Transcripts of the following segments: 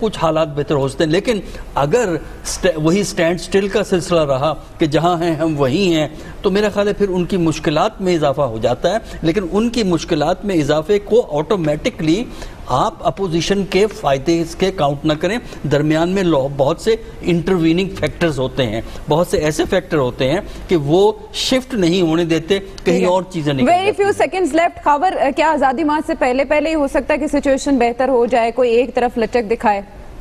کچھ حالات بہتر ہو سکتے ہیں، لیکن اگر وہی سٹینڈ سٹل کا سلسلہ رہا کہ جہاں ہیں ہم وہی ہیں، تو میرا خیال ہے پھر ان کی مشکلات میں اضافہ ہو جاتا ہے. لیکن ان کی مشکلات میں اضافے کو آٹومیٹکلی آپ اپوزیشن کے فائدے اس کے کاؤنٹ نہ کریں. درمیان میں بہت سے انٹرویننگ فیکٹرز ہوتے ہیں، بہت سے ایسے فیکٹر ہوتے ہیں کہ وہ شفٹ نہیں ہونے دیتے، کہیں اور چیزیں نکل جاتی ہیں. Very few seconds left. Khawar, کیا آزادی مارچ سے پہلے ہی ہو سکتا ہے کہ سچویشن بہتر ہو جائے، کوئی ایک طرف لچک دکھائے؟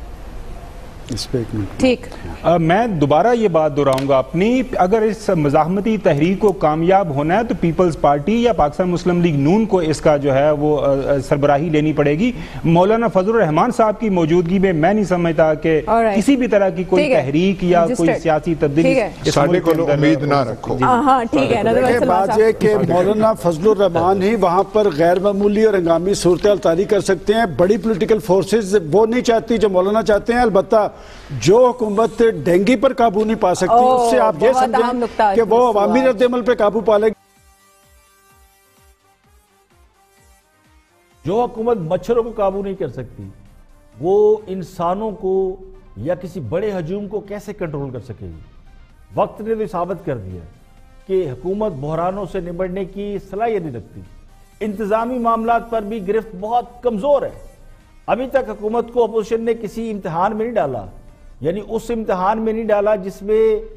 ٹھیک، میں دوبارہ یہ بات دہراؤں گا اپنی، اگر اس مزاحمتی تحریک کو کامیاب ہونا ہے تو پیپلز پارٹی یا پاکستان مسلم لیگ نون کو اس کا جو ہے وہ سربراہی لینی پڑے گی. مولانا فضل الرحمان صاحب کی موجودگی میں میں نہیں سمجھتا کہ کسی بھی طرح کی کوئی تحریک یا کوئی سیاسی تبدیلی ساڈے کو امید نہ رکھو. ہاں ٹھیک ہے. بات یہ کہ مولانا فضل الرحمان ہی وہاں پر غیر معمولی اور ہنگامی صورتحال طاری کر سکتے ہیں. بڑی پولیٹیکل فورسز وہ نہیں چاہتی جو مولانا چاہتے ہیں. البتہ جو حکومت ڈینگی پر قابو نہیں پا سکتی، اس سے آپ یہ سمجھیں کہ وہ عوامی رد عمل پہ قابو پا لے گی. جو حکومت مچھروں کو قابو نہیں کر سکتی، وہ انسانوں کو یا کسی بڑے ہجوم کو کیسے کنٹرول کر سکے گی؟ وقت نے تو ثابت کر دیا کہ حکومت بحرانوں سے نمٹنے کی صلاحیت نہیں رکھتی. انتظامی معاملات پر بھی گرفت بہت کمزور ہے. ابھی تک حکومت کو اپوزیشن نے کسی امتحان میں نہیں ڈالا، یعنی اس امتحان میں نہیں ڈالا جس میں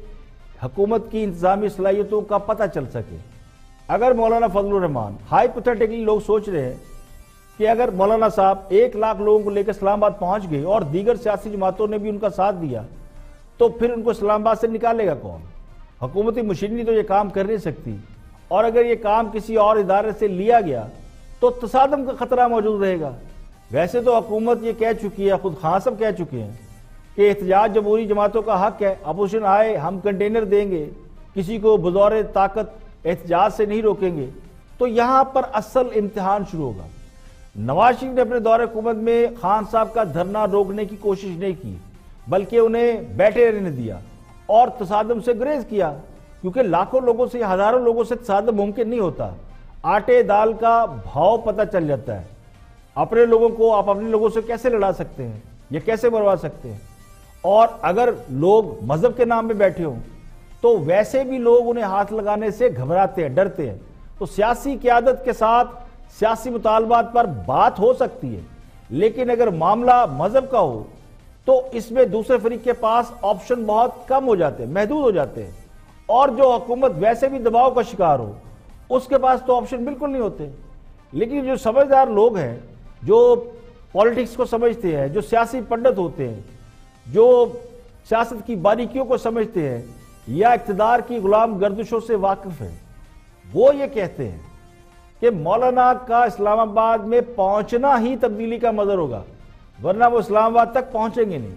حکومت کی انتظامی صلاحیتوں کا پتہ چل سکے. اگر مولانا فضل الرحمان، ہائپوتھیٹیکلی لوگ سوچ رہے ہیں کہ اگر مولانا صاحب 1 لاکھ لوگوں کو لے کر اسلام آباد پہنچ گئے اور دیگر سیاسی جماعتوں نے بھی ان کا ساتھ دیا، تو پھر ان کو اسلام آباد سے نکالے گا کون؟ حکومتی مشینری تو یہ کام کر نہیں سکتی. اور اگر یہ کام کسی اور ادارے سے لیا گیا تو تصادم کا خطرہ موجود رہے گا. ویسے تو حکومت یہ کہہ چکی ہے، خود خان صاحب کہہ چکے ہیں کہ احتجاج جمہوری جماعتوں کا حق ہے، اپوزیشن آئے ہم کنٹینر دیں گے، کسی کو بزور طاقت احتجاج سے نہیں روکیں گے. تو یہاں پر اصل امتحان شروع ہوگا. نواز شریف نے اپنے دور حکومت میں خان صاحب کا دھرنا روکنے کی کوشش نہیں کی، بلکہ انہیں بیٹھے رہنے دیا اور تصادم سے گریز کیا، کیونکہ لاکھوں لوگوں سے، ہزاروں لوگوں سے تصادم ممکن نہیں ہوتا. آٹے دال کا بھاؤ پتہ چل جاتا ہے. اپنے لوگوں کو آپ اپنے لوگوں سے کیسے لڑا سکتے ہیں یا کیسے مروا سکتے ہیں؟ اور اگر لوگ مذہب کے نام پہ بیٹھے ہوں تو ویسے بھی لوگ انہیں ہاتھ لگانے سے گھبراتے ہیں، ڈرتے ہیں. تو سیاسی قیادت کے ساتھ سیاسی مطالبات پر بات ہو سکتی ہے، لیکن اگر معاملہ مذہب کا ہو تو اس میں دوسرے فریق کے پاس آپشن بہت کم ہو جاتے ہیں، محدود ہو جاتے ہیں. اور جو حکومت ویسے بھی دباؤ کا شکار ہو اس کے پاس تو آپشن بالکل نہیں ہوتے. لیکن جو سمجھدار لوگ ہیں، جو پالیٹکس کو سمجھتے ہیں، جو سیاسی پنڈت ہوتے ہیں، جو سیاست کی باریکیوں کو سمجھتے ہیں یا اقتدار کی غلام گردشوں سے واقف ہیں، وہ یہ کہتے ہیں کہ مولانا کا اسلام آباد میں پہنچنا ہی تبدیلی کا مظہر ہوگا، ورنہ وہ اسلام آباد تک پہنچیں گے نہیں.